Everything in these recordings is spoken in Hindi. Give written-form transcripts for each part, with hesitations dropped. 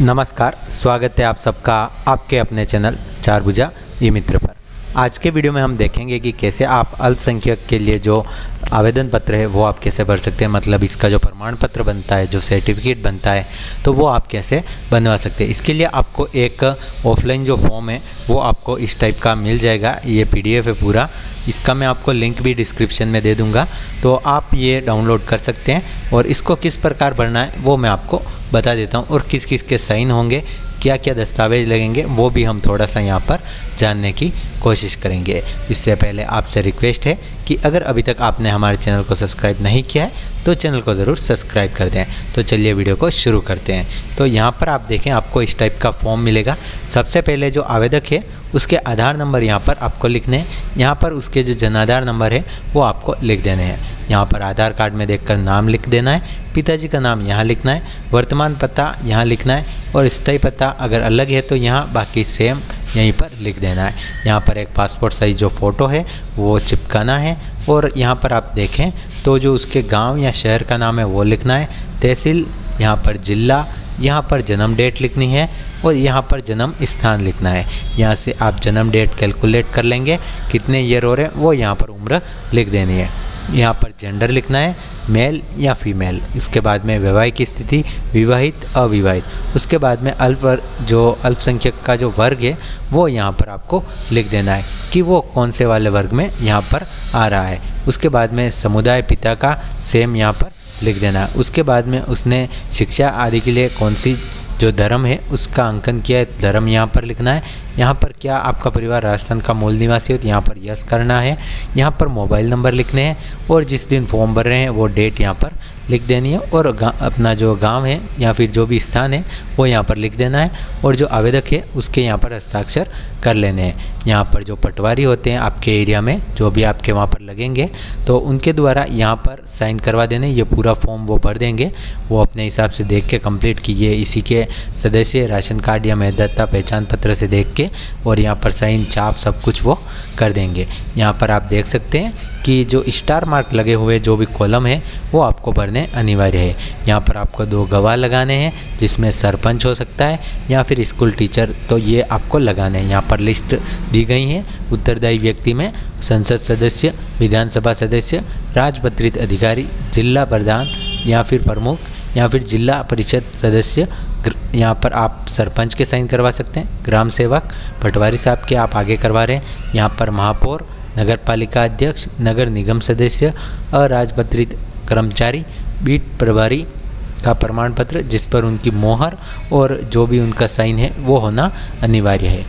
नमस्कार, स्वागत है आप सबका आपके अपने चैनल चार भुजा ई मित्र पर। आज के वीडियो में हम देखेंगे कि कैसे आप अल्पसंख्यक के लिए जो आवेदन पत्र है वो आप कैसे भर सकते हैं। मतलब इसका जो प्रमाण पत्र बनता है, जो सर्टिफिकेट बनता है, तो वो आप कैसे बनवा सकते हैं। इसके लिए आपको एक ऑफलाइन जो फॉर्म है वो आपको इस टाइप का मिल जाएगा। ये PDF है पूरा, इसका मैं आपको लिंक भी डिस्क्रिप्शन में दे दूंगा, तो आप ये डाउनलोड कर सकते हैं। और इसको किस प्रकार भरना है वो मैं आपको बता देता हूँ, और किस किस के साइन होंगे, क्या क्या दस्तावेज लगेंगे, वो भी हम थोड़ा सा यहाँ पर जानने की कोशिश करेंगे। इससे पहले आपसे रिक्वेस्ट है कि अगर अभी तक आपने हमारे चैनल को सब्सक्राइब नहीं किया है तो चैनल को ज़रूर सब्सक्राइब कर दें। तो चलिए वीडियो को शुरू करते हैं। तो यहाँ पर आप देखें, आपको इस टाइप का फॉर्म मिलेगा। सबसे पहले जो आवेदक है उसके आधार नंबर यहाँ पर आपको लिखने हैं। यहाँ पर उसके जो जन आधार नंबर है वो आपको लिख देने हैं। यहाँ पर आधार कार्ड में देखकर नाम लिख देना है, पिताजी का नाम यहाँ लिखना है, वर्तमान पता यहाँ लिखना है, और स्थायी पता अगर अलग है तो यहाँ, बाकी सेम यहीं पर लिख देना है। यहाँ पर एक पासपोर्ट साइज जो फ़ोटो है वो चिपकाना है। और यहाँ पर आप देखें तो जो उसके गांव या शहर का नाम है वो लिखना है, तहसील, यहाँ पर जिला, यहाँ पर जन्म डेट लिखनी है, और यहाँ पर जन्म स्थान लिखना है। यहाँ से आप जन्म डेट कैलकुलेट कर लेंगे, कितने ईयर हो रहे हैं वो यहाँ पर उम्र लिख देनी है। यहाँ पर जेंडर लिखना है, मेल या फीमेल। इसके बाद में वैवाहिक स्थिति, विवाहित, अविवाहित। उसके बाद में अल्पसंख्यक का जो वर्ग है वो यहाँ पर आपको लिख देना है कि वो कौन से वाले वर्ग में यहाँ पर आ रहा है। उसके बाद में समुदाय पिता का सेम यहाँ पर लिख देना है। उसके बाद में उसने शिक्षा आदि के लिए कौन सी जो धर्म है उसका अंकन किया है, धर्म यहाँ पर लिखना है। यहाँ पर क्या आपका परिवार राजस्थान का मूल निवासी हो तो यहाँ पर यस करना है। यहाँ पर मोबाइल नंबर लिखने हैं, और जिस दिन फॉर्म भर रहे हैं वो डेट यहाँ पर लिख देनी है। और अपना जो गांव है या फिर जो भी स्थान है वो यहाँ पर लिख देना है। और जो आवेदक है उसके यहाँ पर हस्ताक्षर कर लेने हैं। यहाँ पर जो पटवारी होते हैं आपके एरिया में, जो भी आपके वहाँ पर लगेंगे, तो उनके द्वारा यहाँ पर साइन करवा देने। ये पूरा फॉर्म वो भर देंगे, वो अपने हिसाब से देख के कंप्लीट कि ये इसी के सदस्य, राशन कार्ड या मतदाता पहचान पत्र से देख के, और यहाँ पर साइन छाप सब कुछ वो कर देंगे। यहाँ पर आप देख सकते हैं कि जो स्टार मार्क लगे हुए जो भी कॉलम है वो आपको भरने अनिवार्य है। यहाँ पर आपको 2 गवाह लगाने हैं, जिसमें सरपंच हो सकता है या फिर स्कूल टीचर, तो ये आपको लगाने हैं। यहाँ पर लिस्ट दी गई है। उत्तरदायी व्यक्ति में संसद सदस्य, विधानसभा सदस्य, राजपत्रित अधिकारी, जिला प्रधान या फिर प्रमुख, या फिर जिला परिषद सदस्य। यहाँ पर आप सरपंच के साइन करवा सकते हैं, ग्राम सेवक, पटवारी साहब के आप आगे करवा रहे हैं। यहाँ पर महापौर, नगर पालिका अध्यक्ष, नगर निगम सदस्य, अराजपत्रित कर्मचारी, बीट प्रभारी का प्रमाण पत्र जिस पर उनकी मोहर और जो भी उनका साइन है वो होना अनिवार्य है।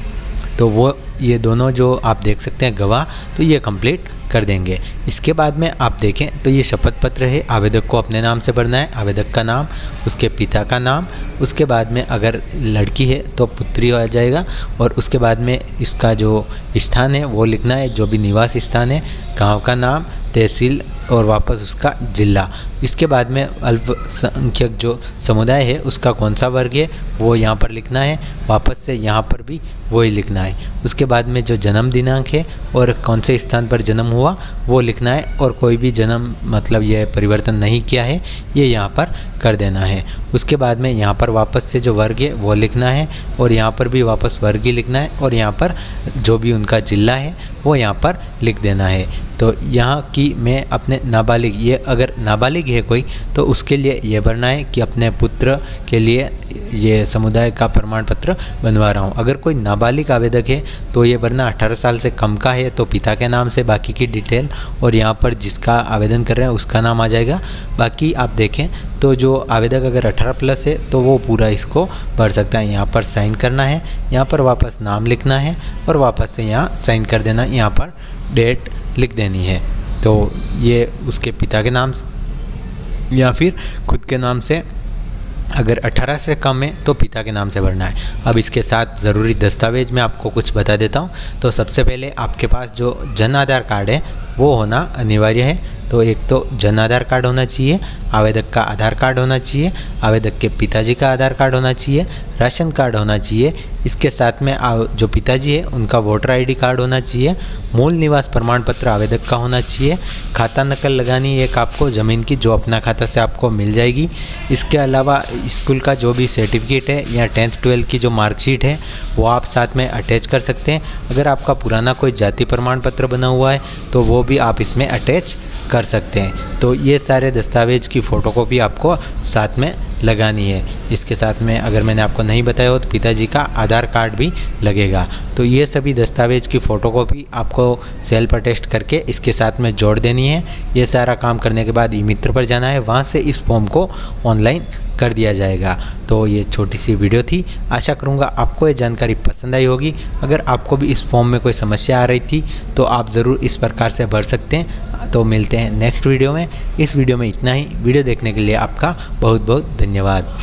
तो वो ये दोनों जो आप देख सकते हैं गवाह, तो ये कंप्लीट कर देंगे। इसके बाद में आप देखें तो ये शपथ पत्र है, आवेदक को अपने नाम से भरना है। आवेदक का नाम, उसके पिता का नाम, उसके बाद में अगर लड़की है तो पुत्री आ जाएगा, और उसके बाद में इसका जो स्थान है वो लिखना है, जो भी निवास स्थान है, गांव का नाम, तहसील, और वापस उसका जिला। इसके बाद में अल्पसंख्यक जो समुदाय है उसका कौन सा वर्ग है वो यहाँ पर लिखना है, वापस से यहाँ पर भी वही लिखना है। उसके बाद में जो जन्म दिनांक है और कौन से स्थान पर जन्म हुआ वो लिखना है, और कोई भी जन्म मतलब ये परिवर्तन नहीं किया है ये यहाँ पर कर देना है। उसके बाद में यहाँ पर वापस से जो वर्ग है वो लिखना है, और यहाँ पर भी वापस वर्ग ही लिखना है, और यहाँ पर जो भी उनका जिला है वो यहाँ पर लिख देना है। तो यहाँ की मैं अपने नाबालिग, ये अगर नाबालिग है कोई तो उसके लिए ये भरना है कि अपने पुत्र के लिए ये समुदाय का प्रमाण पत्र बनवा रहा हूँ। अगर कोई नाबालिग आवेदक है तो ये भरना 18 साल से कम का है तो पिता के नाम से बाकी की डिटेल, और यहाँ पर जिसका आवेदन कर रहे हैं उसका नाम आ जाएगा। बाकी आप देखें तो जो आवेदक अगर 18 प्लस है तो वो पूरा इसको भर सकता है। यहाँ पर साइन करना है, यहाँ पर वापस नाम लिखना है, और वापस से यहाँ साइन कर देना, यहाँ पर डेट लिख देनी है। तो ये उसके पिता के नाम या फिर खुद के नाम से, अगर 18 से कम है तो पिता के नाम से भरना है। अब इसके साथ ज़रूरी दस्तावेज मैं आपको कुछ बता देता हूँ। तो सबसे पहले आपके पास जो जन आधार कार्ड है वो होना अनिवार्य है। तो एक तो जन आधार कार्ड होना चाहिए, आवेदक का आधार कार्ड होना चाहिए, आवेदक के पिताजी का आधार कार्ड होना चाहिए, राशन कार्ड होना चाहिए। इसके साथ में जो पिताजी है उनका वोटर आईडी कार्ड होना चाहिए, मूल निवास प्रमाण पत्र आवेदक का होना चाहिए, खाता नकल लगानी एक आपको ज़मीन की जो अपना खाता से आपको मिल जाएगी। इसके अलावा स्कूल का जो भी सर्टिफिकेट है या 10th 12th की जो मार्कशीट है वो आप साथ में अटैच कर सकते हैं। अगर आपका पुराना कोई जाति प्रमाण पत्र बना हुआ है तो वो भी आप इसमें अटैच कर सकते हैं। तो ये सारे दस्तावेज की फ़ोटोकॉपी आपको साथ में लगानी है। इसके साथ में अगर मैंने आपको नहीं बताया हो तो पिताजी का आधार कार्ड भी लगेगा। तो ये सभी दस्तावेज की फ़ोटोकॉपी आपको सेल्फ अटेस्ट करके इसके साथ में जोड़ देनी है। ये सारा काम करने के बाद ई मित्र पर जाना है, वहाँ से इस फॉर्म को ऑनलाइन कर दिया जाएगा। तो ये छोटी सी वीडियो थी, आशा करूँगा आपको ये जानकारी पसंद आई होगी। अगर आपको भी इस फॉर्म में कोई समस्या आ रही थी तो आप ज़रूर इस प्रकार से भर सकते हैं। तो मिलते हैं नेक्स्ट वीडियो में। इस वीडियो में इतना ही। वीडियो देखने के लिए आपका बहुत बहुत धन्यवाद।